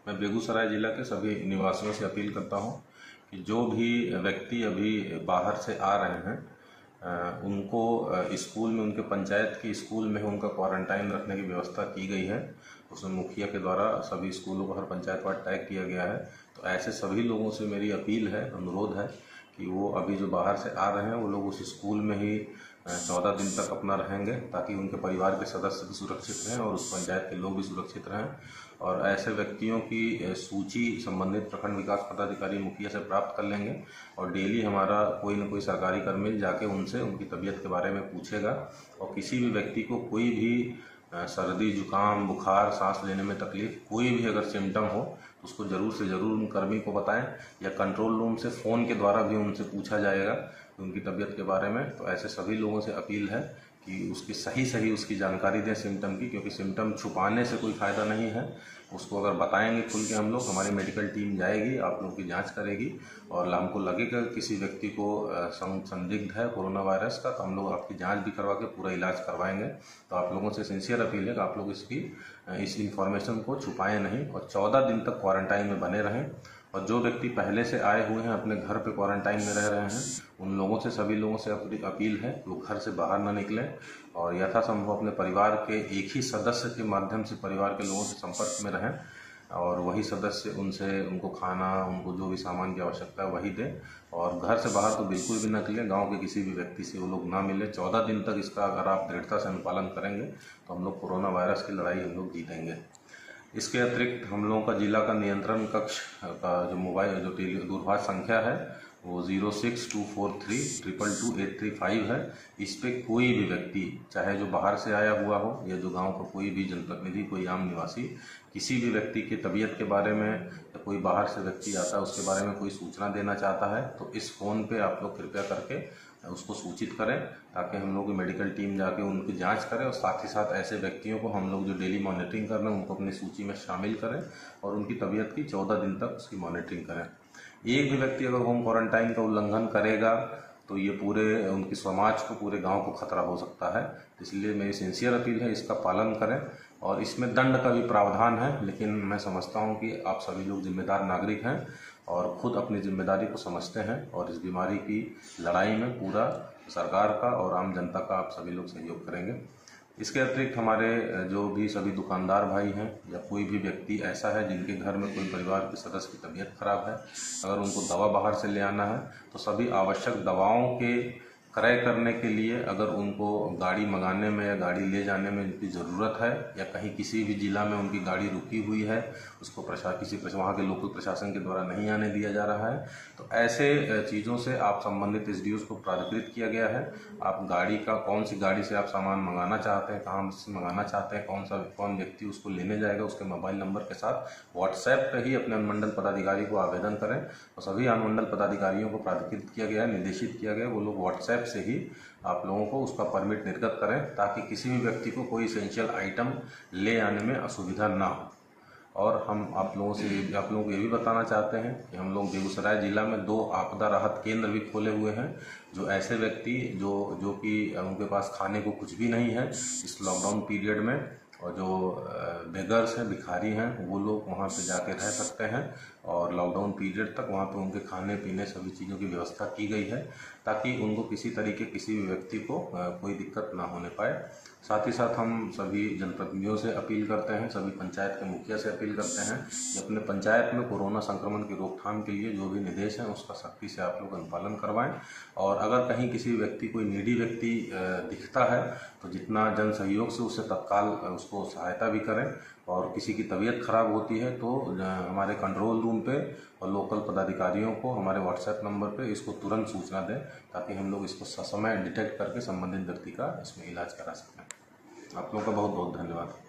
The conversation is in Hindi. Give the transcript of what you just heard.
मैं बेगूसराय जिला के सभी निवासियों से अपील करता हूं कि जो भी व्यक्ति अभी बाहर से आ रहे हैं उनको स्कूल में, उनके पंचायत की स्कूल में उनका क्वारंटाइन रखने की व्यवस्था की गई है। उसमें मुखिया के द्वारा सभी स्कूलों को हर पंचायत वार टैग किया गया है। तो ऐसे सभी लोगों से मेरी अपील है, अनुरोध है कि वो अभी जो बाहर से आ रहे हैं वो लोग उस स्कूल में ही 14 दिन तक अपना रहेंगे, ताकि उनके परिवार के सदस्य भी सुरक्षित रहें और उस पंचायत के लोग भी सुरक्षित रहें। और ऐसे व्यक्तियों की सूची संबंधित प्रखंड विकास पदाधिकारी मुखिया से प्राप्त कर लेंगे और डेली हमारा कोई न कोई सरकारी कर्मी जाके उनसे उनकी तबीयत के बारे में पूछेगा। और किसी भी व्यक्ति को कोई भी सर्दी, जुकाम, बुखार, सांस लेने में तकलीफ, कोई भी अगर सिम्टम हो तो उसको ज़रूर से ज़रूर उन कर्मी को बताएं, या कंट्रोल रूम से फ़ोन के द्वारा भी उनसे पूछा जाएगा उनकी तबीयत के बारे में। तो ऐसे सभी लोगों से अपील है कि उसकी सही उसकी जानकारी दें सिम्टम की, क्योंकि सिम्टम छुपाने से कोई फ़ायदा नहीं है। उसको अगर बताएंगे खुल के हम लोग, हमारी मेडिकल टीम जाएगी, आप लोगों की जांच करेगी और हमको लगेगा किसी व्यक्ति को संदिग्ध है कोरोना वायरस का, तो हम लोग आपकी जांच भी करवा के पूरा इलाज करवाएंगे। तो आप लोगों से सिंसियर अपील है कि आप लोग इस इंफॉर्मेशन को छुपाएं नहीं और 14 दिन तक क्वारंटाइन में बने रहें। और जो व्यक्ति पहले से आए हुए हैं, अपने घर पे क्वारंटाइन में रह रहे हैं, उन लोगों से, सभी लोगों से अपील है कि वो घर से बाहर ना निकलें और यथासंभव अपने परिवार के एक ही सदस्य के माध्यम से परिवार के लोगों से संपर्क में रहें और वही सदस्य उनको खाना, उनको जो भी सामान की आवश्यकता है वही दें। और घर से बाहर तो बिल्कुल भी न निकलें, गांव के किसी भी व्यक्ति से वो लोग ना मिले। 14 दिन तक इसका अगर आप दृढ़ता से अनुपालन करेंगे तो हम लोग कोरोना वायरस की लड़ाई हम लोग जीतेंगे। इसके अतिरिक्त हम लोगों का जिला का नियंत्रण कक्ष का जो दूरभाष संख्या है वो 062432222835 है। इस पे कोई भी व्यक्ति, चाहे जो बाहर से आया हुआ हो या जो गांव का कोई भी जनप्रतिनिधि, कोई आम निवासी, किसी भी व्यक्ति की तबीयत के बारे में या कोई बाहर से व्यक्ति आता है उसके बारे में कोई सूचना देना चाहता है तो इस फ़ोन पे आप लोग कृपया करके उसको सूचित करें, ताकि हम लोग की मेडिकल टीम जाके उनकी जांच करें और साथ ही साथ ऐसे व्यक्तियों को हम लोग जो डेली मॉनिटरिंग कर रहे हैं उनको अपनी सूची में शामिल करें और उनकी तबीयत की 14 दिन तक उसकी मॉनिटरिंग करें। एक भी व्यक्ति अगर होम क्वारंटाइन का उल्लंघन करेगा तो ये पूरे उनके समाज को, पूरे गांव को खतरा हो सकता है। इसलिए मेरी सिंसियर अपील है, इसका पालन करें। और इसमें दंड का भी प्रावधान है, लेकिन मैं समझता हूं कि आप सभी लोग जिम्मेदार नागरिक हैं और खुद अपनी जिम्मेदारी को समझते हैं और इस बीमारी की लड़ाई में पूरा सरकार का और आम जनता का आप सभी लोग सहयोग करेंगे। इसके अतिरिक्त हमारे जो भी सभी दुकानदार भाई हैं या कोई भी व्यक्ति ऐसा है जिनके घर में कोई परिवार के सदस्य की तबीयत खराब है, अगर उनको दवा बाहर से ले आना है तो सभी आवश्यक दवाओं के क्रय करने के लिए अगर उनको गाड़ी मंगाने में या गाड़ी ले जाने में उनकी ज़रूरत है या कहीं किसी भी ज़िला में उनकी गाड़ी रुकी हुई है, उसको वहाँ के लोकल प्रशासन के द्वारा नहीं आने दिया जा रहा है, तो ऐसे चीज़ों से आप संबंधित एसडीओ को प्राधिकृत किया गया है। आप गाड़ी का, कौन सी गाड़ी से आप सामान मंगाना चाहते हैं, कहाँ से मंगाना चाहते हैं, कौन व्यक्ति उसको लेने जाएगा, उसके मोबाइल नंबर के साथ व्हाट्सएप पर ही अपने अनुमंडल पदाधिकारी को आवेदन करें। और सभी अनुमंडल पदाधिकारियों को प्राधिकृत किया गया है, निर्देशित किया गया है, वो लोग व्हाट्सएप से ही आप लोगों को उसका परमिट निर्गत करें, ताकि किसी भी व्यक्ति को कोई एसेंशियल आइटम ले आने में असुविधा ना हो। और हम आप लोगों को ये भी बताना चाहते हैं कि हम लोग बेगूसराय जिला में 2 आपदा राहत केंद्र भी खोले हुए हैं। जो ऐसे व्यक्ति जो कि उनके पास खाने को कुछ भी नहीं है इस लॉकडाउन पीरियड में, और जो बेगर्स हैं, भिखारी हैं, वो लोग वहाँ पे जाके रह सकते हैं और लॉकडाउन पीरियड तक वहाँ पे उनके खाने पीने सभी चीज़ों की व्यवस्था की गई है, ताकि उनको किसी भी व्यक्ति को कोई दिक्कत ना होने पाए। साथ ही साथ हम सभी जनप्रतिनिधियों से अपील करते हैं, सभी पंचायत के मुखिया से अपील करते हैं कि अपने पंचायत में कोरोना संक्रमण की रोकथाम के लिए जो भी निर्देश हैं उसका सख्ती से आप लोग अनुपालन करवाएं। और अगर कहीं किसी व्यक्ति, कोई नीडी व्यक्ति दिखता है तो जितना जन सहयोग से उससे तत्काल उसको सहायता भी करें। और किसी की तबीयत खराब होती है तो हमारे कंट्रोल रूम पे और लोकल पदाधिकारियों को हमारे व्हाट्सएप नंबर पे इसको तुरंत सूचना दें, ताकि हम लोग इसको ससमय डिटेक्ट करके संबंधित व्यक्ति का इसमें इलाज करा सकें। आप लोगों का बहुत बहुत धन्यवाद।